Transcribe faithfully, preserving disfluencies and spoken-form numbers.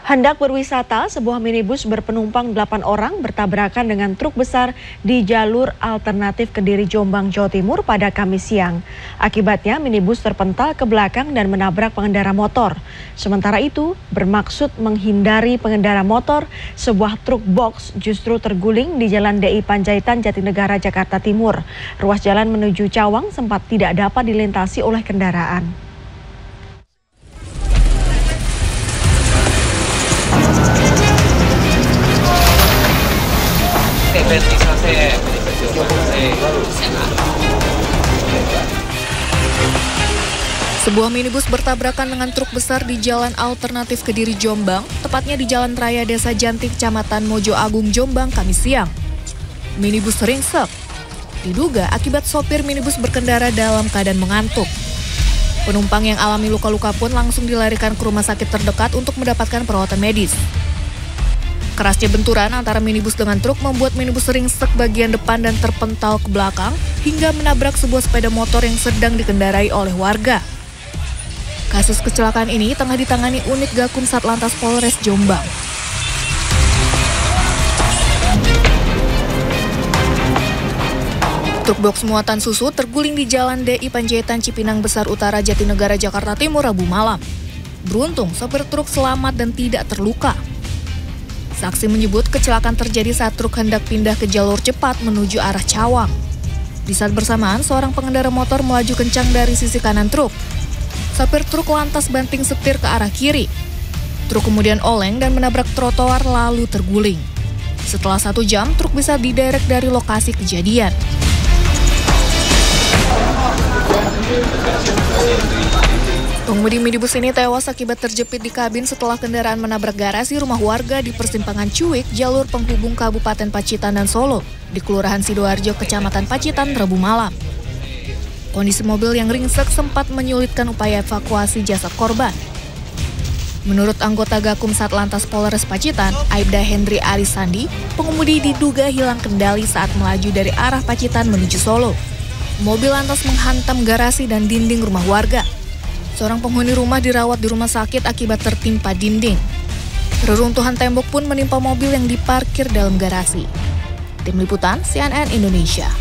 Hendak berwisata, sebuah minibus berpenumpang delapan orang bertabrakan dengan truk besar di jalur alternatif Kediri Jombang, Jawa Timur pada Kamis siang. Akibatnya minibus terpental ke belakang dan menabrak pengendara motor. Sementara itu, bermaksud menghindari pengendara motor, sebuah truk box justru terguling di Jalan D I Panjaitan, Jatinegara, Jakarta Timur. Ruas jalan menuju Cawang sempat tidak dapat dilintasi oleh kendaraan. Sebuah minibus bertabrakan dengan truk besar di jalan alternatif Kediri Jombang, tepatnya di Jalan Raya Desa Janti, Kecamatan Mojo Agung, Jombang, Kamis siang. Minibus ringsek, diduga akibat sopir minibus berkendara dalam keadaan mengantuk. Penumpang yang alami luka-luka pun langsung dilarikan ke rumah sakit terdekat untuk mendapatkan perawatan medis. Kerasnya benturan antara minibus dengan truk membuat minibus ringsek bagian depan dan terpental ke belakang hingga menabrak sebuah sepeda motor yang sedang dikendarai oleh warga. Kasus kecelakaan ini tengah ditangani unit Gakum Satlantas Polres Jombang. Truk box muatan susu terguling di Jalan D I Panjaitan Cipinang Besar Utara, Jatinegara, Jakarta Timur, Rabu malam. Beruntung sopir truk selamat dan tidak terluka. Saksi menyebut kecelakaan terjadi saat truk hendak pindah ke jalur cepat menuju arah Cawang. Di saat bersamaan, seorang pengendara motor melaju kencang dari sisi kanan truk. Sopir truk lantas banting setir ke arah kiri. Truk kemudian oleng dan menabrak trotoar lalu terguling. Setelah satu jam, truk bisa diderek dari lokasi kejadian. Pengemudi minibus ini tewas akibat terjepit di kabin setelah kendaraan menabrak garasi rumah warga di persimpangan Cuik, jalur penghubung Kabupaten Pacitan dan Solo, di Kelurahan Sidoarjo, Kecamatan Pacitan, Rabu malam. Kondisi mobil yang ringsek sempat menyulitkan upaya evakuasi jasad korban. Menurut anggota Gakum Satlantas Polres Pacitan, Aibda Hendri Arisandi, pengemudi diduga hilang kendali saat melaju dari arah Pacitan menuju Solo. Mobil lantas menghantam garasi dan dinding rumah warga. Seorang penghuni rumah dirawat di rumah sakit akibat tertimpa dinding. Reruntuhan tembok pun menimpa mobil yang diparkir dalam garasi. Tim Liputan C N N Indonesia.